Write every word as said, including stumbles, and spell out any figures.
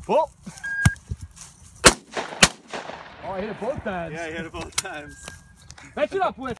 Oh! Oh, I hit it both times. Yeah, I hit it both times. Fetch it up, Whip.